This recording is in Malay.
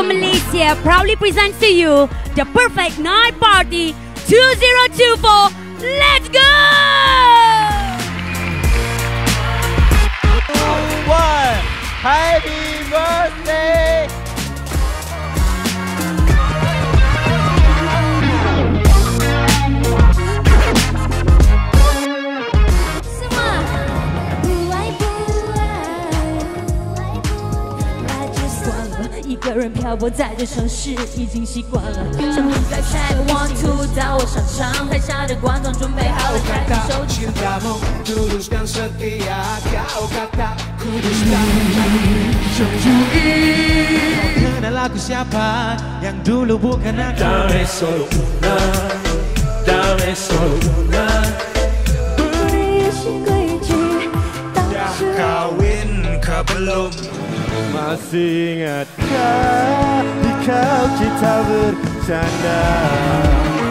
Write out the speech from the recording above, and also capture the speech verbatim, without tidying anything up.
from Malaysia proudly presents to you the perfect night party two thousand twenty-four. Let's go! One, happy birthday! One 一个人漂泊在这城市，已经习惯了。生命在拆，one two，到我上场，台下的观众准备好了，开始收起。Cintamu tuluskan setia, kau kata ku dusta.Kau kenal aku siapa yang dulu bukan aku. Dame solo una, dame solo una. Beri规矩，dah kawin ke belum?Masih ingatkah di kau kita bercanda